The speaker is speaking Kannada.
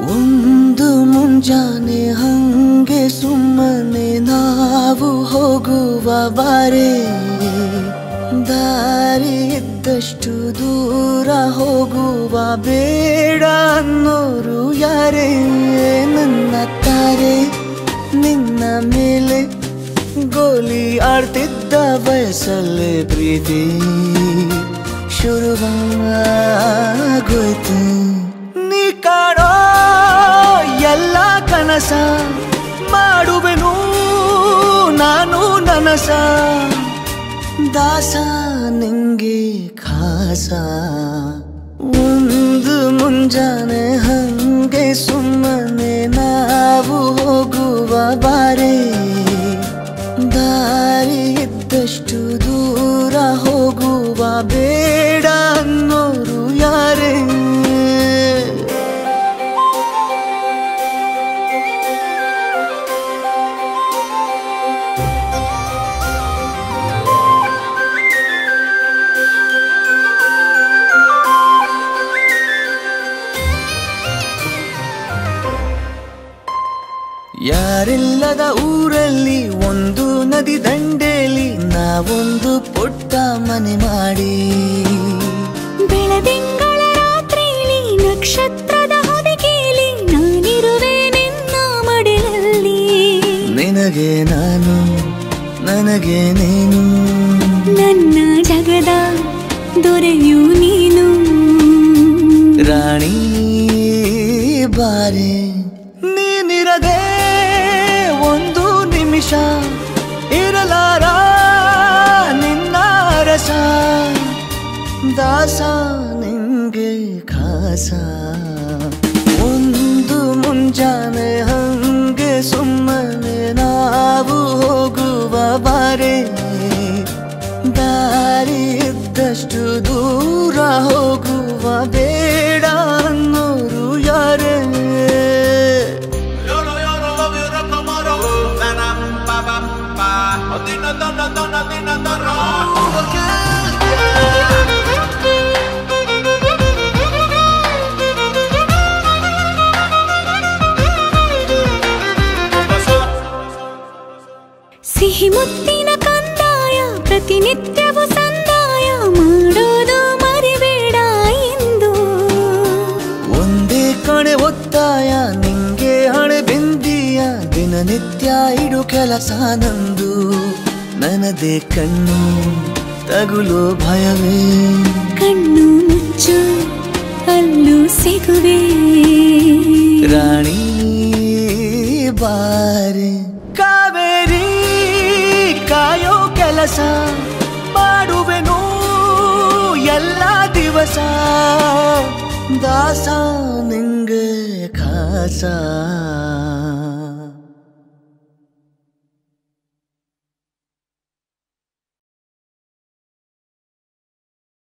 ಒಂದು ಮುಂಜಾನೆ ಹಂಗೆ ಸುಮ್ಮನೆ ನಾವು ಹೋಗುವ ಬಾರೆ, ದಾರಿ ಇದ್ದಷ್ಟು ದೂರ ಹೋಗುವ ಬೇಡ ಅನ್ನೋರು ಯಾರೇ. ನನ್ನ ತಾರೆ ನಿನ್ನ ಮೇಲೆ ಗೋಲಿ ಆಡ್ತಿದ್ದ ವಯಸ್ಸಲ್ಲೇ ಪ್ರೀತಿ ಶುರುವಾಗೋಯ್ತು. ನೀ ಕಾಣೋ ಎಲ್ಲ ಕನಸ ಮಾಡುವೆನು ನಾನು ನನಸ, ದಾಸ ನಿಂಗೆ ಖಾಸ. ಒಂದು ಮುಂಜಾನೆ ಹಂಗೆ ಸುಮ್ಮನೆ ನಾವು ಹೋಗುವ ಬಾರೆ, ದಾರಿ ಇದ್ದಷ್ಟು ದೂರ ಹೋಗುವ ಬೇಡ ಅನ್ನೋರು ಯಾರೇ. ಯಾರಿಲ್ಲದ ಊರಲ್ಲಿ ಒಂದು ನದಿ ದಂಡೆಯಲ್ಲಿ ನಾವೊಂದು ಪುಟ್ಟ ಮನೆ ಮಾಡಿ, ಬೆಳದಿಂಗಳ ರಾತ್ರಿಯಲ್ಲಿ ನಕ್ಷತ್ರದ ಹೊದಿಕೆಯಲ್ಲಿ ನಾನಿರುವೆ ನಿನ್ನ ಮಡಿಲಲ್ಲಿ. ನಿನಗೆ ನಾನು ನನಗೆ ನೀನು, ನನ್ನ ಜಗದ ದೊರೆಯು ನೀನು. ರಾಣಿ ಬಾರೆ ನೀನಿರದೆ ಒಂದು ನಿಮಿಷ ಇರಲಾರ ನಿನ್ನ ರಸ, ದಾಸ ನಿಂಗೆ ಖಾಸ. ಒಂದು ಮುಂಜಾನೆ ಹಂಗೆ ಸುಮ್ಮನೆ ನಾವು ಹೋಗುವ ಬಾರೆ, ದಾರಿ ಇದ್ದಷ್ಟು ದೂರ ಹೋಗುವ ಬೇಡ ಅನ್ನೋರು ಯಾರೇ. ಸಿಹಿ ಮುತ್ತಿನ ಕಂದಾಯ ಪ್ರತಿನಿತ್ಯವೂ ಸಂದಾಯ ಮಾಡೋದು ಮರಿಬೇಡ ಎಂದು. ಒಂದೇ ಕಣೆ ಒತ್ತಾಯ ನಿಂಗೆ ಹಣೆ ಬಿಂದಿಯ, ದಿನನಿತ್ಯ ಇಡು ಕೆಲಸ ನಂದು. ನನ್ನದೇ ಕಣ್ಣು ತಗುಲೋ ಭಯವೇ, ಕಣ್ಣು ಮುಚ್ಚು ಅಲ್ಲೂ ಸಿಗುವೆ. ರಾಣಿ ಬಾರೆ ಕಾವೇರಿ ಕಾಯೋ ಕೆಲಸ ಮಾಡುವೆನು ಎಲ್ಲ ದಿವಸ, ದಾಸ ನಿಂಗೆ ಖಾಸ.